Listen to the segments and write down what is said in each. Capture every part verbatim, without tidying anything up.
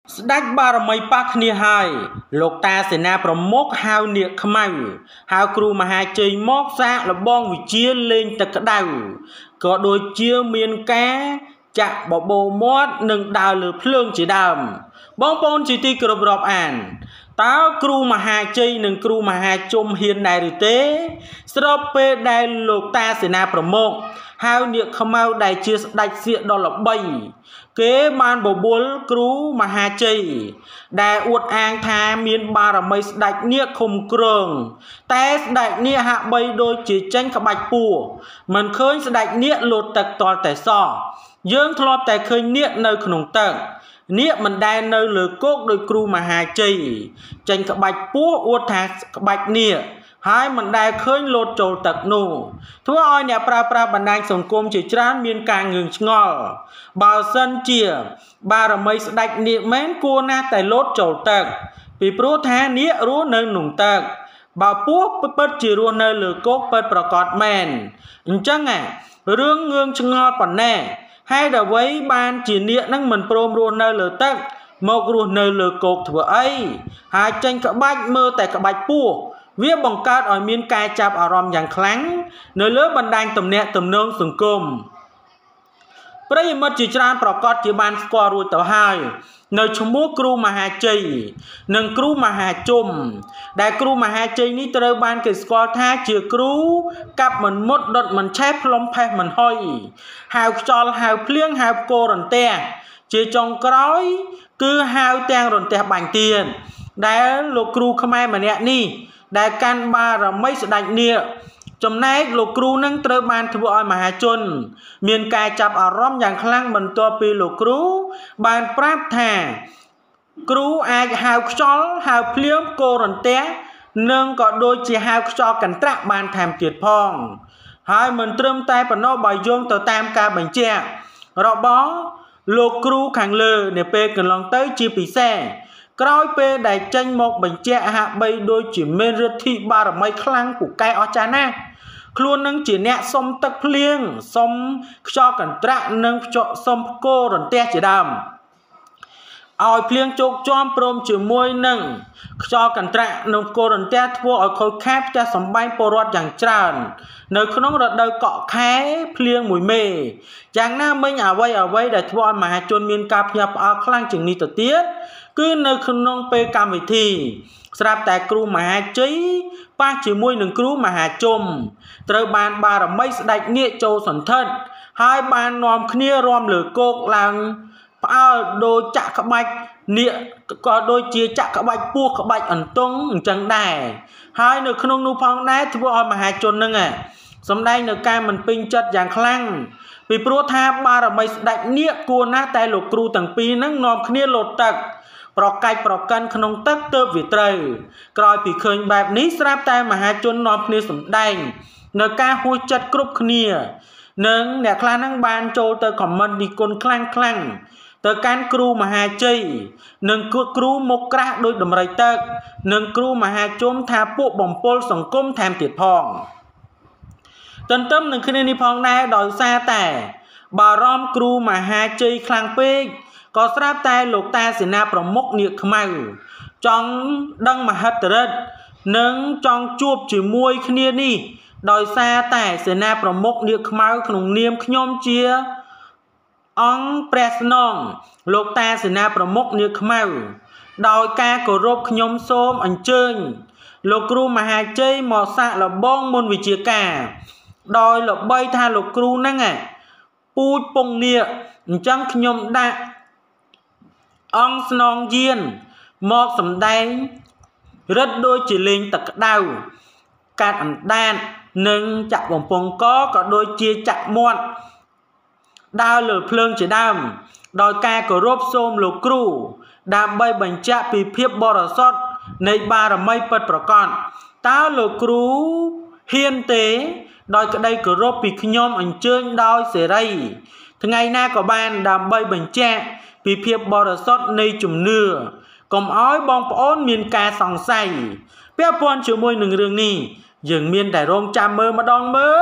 Đách bà rà mây bác khní hai, lục ta sẽ naប្រមុខ ហៅនាគខ្មៅ ហៅគ្រូមហាជ័យមកសាកលបងវិជាលេងទឹកក្តៅ ក៏ដូចជាមានការចាក់បបោមាត់និងដើរលើភ្លើងជាដើម បងប្អូនជាទីគោរពរាប់អាន តើគ្រូមហាជ័យនិងគ្រូមហាជុំហ៊ានដែរឬទេ ស្របពេលដែលលោកតាសេនាប្រមុខ ហៅនាគខ្មៅដែលជាស្ដេចសៀកដ៏ល្បី គេបានបបួលគ្រូមហាជ័យ ដែលអួតអាងថាមានបារមីស្ដេចនាគឃុំគ្រង តែស្ដេចនាគហាក់បីដូចជាចេញក្បាច់ពស់ មិនឃើញស្ដេចនាគលោតទឹកទាល់តែសោះ យើងធ្លាប់តែឃើញនាគនៅក្នុងទឹក នាគមិនដែលនៅលើគោកដោយគ្រូមហាជ័យ ចេញក្បាច់ពស់អួតថាក្បាច់នាគ ហើយមិនដែលឃើញលោតចូលទឹកនោះ ធ្វើឲ្យអ្នកប្រើប្រាស់បណ្ដាញសង្គមជាច្រើនមានការងឿងឆ្ងល់ បើសិនជាបារមីស្ដេចនាគមែនគួរណាស់តែលោតចូលទឹក ពីព្រោះថានាគរស់នៅក្នុងទឹក បើពស់ពិតជារស់នៅលើគោកពិតប្រាកដមែន អញ្ចឹងរឿងងឿងឆ្ងល់ប៉ុណ្ណេះ ហើយអ្វីបានជានាគនឹងមិនព្រមរស់នៅលើទឹក មករស់នៅលើគោកធ្វើអី ហើយចេញក្បាច់មើលតែក្បាច់ពស់ វាបង្កើតឲ្យមានការចាប់អារម្មណ៍យ៉ាងខ្លាំង នៅលើបណ្ដាញទំនាក់ទំនងសង្គម ប្រិយមិត្តជាច្រើនប្រកាសជាបានស្គាល់រួចទៅហើយ នៅឈ្មោះគ្រូមហាជ័យ និងគ្រូមហាជុំ ដែលគ្រូមហាជ័យនេះត្រូវបានគេស្គាល់ថាជាគ្រូកាប់មិនមុតដុតមិនឆេះផ្លុំផេះមិនហុយ ហៅខ្យល់ហៅភ្លៀងហៅផ្គររន្ទះ ជាចុងក្រោយ គឺហៅទាំងរន្ទះបាញ់ទៀត ដែលលោកគ្រូខ្មែរម្នាក់នេះ ដែលកាន់បារមីស្ដេចនាគ ចំណែកលោកគ្រូនឹងត្រូវបានធ្វើឲ្យមហាជន មានការចាប់អារម្មណ៍យ៉ាងខ្លាំងបន្ទាប់ពីលោកគ្រូបានប្រាប់ថា គ្រូអាចហៅខ្យល់ហៅភ្លៀងផ្គររន្ទះ និងក៏ដូចជាហៅខ្យល់កន្ត្រាក់បានថែមទៀតផង ហើយមិនត្រឹមតែប៉ុណ្ណោះបើយោងទៅតាមការបញ្ជាក់របស់លោកគ្រូខាងលើនៅពេលកន្លងទៅជាពិសេស ក្រោយពេលដែលចេញមកបញ្ជាក់ហាក់បីដូចជាមានឫទ្ធិបារមីខ្លាំងពូកែអស្ចារ្យណាស់ ខ្លួននឹងជាអ្នកសុំទឹកភ្លៀង សុំខ្យល់កន្ត្រាក់និងសុំផ្គររន្ទះជាដើម ឲ្យភ្លៀងជោគជាំព្រមជាមួយនឹងខ្យល់កន្ត្រាក់និងផ្គររន្ទះធ្វើឲ្យខូចខាតផ្ទះសម្បែងពលរដ្ឋយ៉ាងច្រើន នៅក្នុងរដូវកក់ខែភ្លៀងមួយមេ យ៉ាងណាមិញអ្វីអ្វីដែលធ្វើឲ្យមហាជនមានការភ្ញាក់ផ្អើលខ្លាំងជាងនេះទៅទៀត គឺនៅក្នុងពេលកម្មវិធី ស្រាប់តែគ្រូមហាជ័យប៉ះជាមួយនឹងគ្រូមហាជុំ ត្រូវបានបារមីស្ដេចនាគចូលសន្ធិដ្ឋ ហើយបាននាំគ្នារាំលើគោកឡើងផ្អើលដូចចាក់ក្បាច់នាគ ក៏ដូចជាចាក់ក្បាច់ពស់ក្បាច់អន្ទង់អញ្ចឹងដែរ ហើយនៅក្នុងនោះផងដែរធ្វើឲ្យមហាជននឹងសម្ដែងនៅការមិនពេញចិត្តយ៉ាងខ្លាំង ពីព្រោះថាបារមីស្ដេចនាគគួរណាស់តែលោកគ្រូទាំងពីរនឹងនាំគ្នាលោតទឹក ប្រកាច់ប្រកិនក្នុងទឹកទើបវាត្រូវ ក្រោយពីឃើញបែបនេះស្រាប់តែមហាជននាំគ្នាសម្ដែង នៅការហួសចិត្តគ្រប់គ្នា និងអ្នកខ្លះនឹងបានចូលទៅខមមិននិគុណខ្លាំងខ្លាំង ទៅកាន់គ្រូមហាជ័យ និងគ្រូមុខក្រាស់ដោយដំរីទឹក និងគ្រូមហាជុំថាពួកបំពល់សង្គមថែមទៀតផង ទន្ទឹមនឹងគ្នានេះផងដែរដោយសារតែបារម្ភគ្រូមហាជ័យខ្លាំងពេក ក៏ស្រាប់តែលោកតាសេនាប្រមុខនាគខ្មៅ ចង់ដឹងមហិទ្ធិឫទ្ធិ និងចង់ជួបជាមួយគ្នានេះ ដោយសារតែសេនាប្រមុខនាគខ្មៅក្នុងនាមខ្ញុំជាអង្គព្រះស្នង លោកតាសេនាប្រមុខនាគខ្មៅ ដោយការគោរពខ្ញុំសូមអញ្ជើញ លោកគ្រូមហាជ័យមកសាកល្បងមន្តវិជ្ជាការ ដោយល្បីថាលោកគ្រូហ្នឹងពូជពងនាគ អញ្ចឹងខ្ញុំដាក់អង្គស្នងយានមកសម្ដែងរឹតដូចជាលេងទឹកក្តៅ កាត់អណ្ដាតនិងចាក់បំពង់កក៏ដូចជាចាក់មាត់ ដើរលើភ្លើងជាដើម ដោយការគោរពសូមលោកគ្រូ ដើម្បីបញ្ជាក់ពីភាពបរិសុទ្ធនៃបារមីពិតប្រាកដ តើលោកគ្រូហ៊ានទេ ដោយក្តីគោរពពីខ្ញុំអញ្ជើញដោយសេរី ថ្ងៃណាក៏បានដើម្បីបញ្ជាក់ពីភាពបរិសុទ្ធនៃជំនឿ កុំឲ្យបងប្អូនមានការសង្ស័យ ពាក់ព័ន្ធជាមួយនឹងរឿងនេះ យើងមានតែរងចាំមើលម្ដងមើល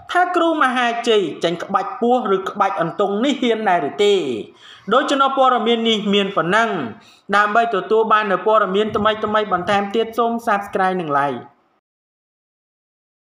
ថាគ្រូមហាជ័យចាញ់ក្បាច់ពោះឬក្បាច់អន្ទង់នេះហ៊ានដែរឬទេដោយចំណព័ត៌មាននេះមានប៉ុណ្ណឹងដើម្បីទទួលបាននូវព័ត៌មានថ្មីៗបន្ថែមទៀតសូម Subscribe និង Like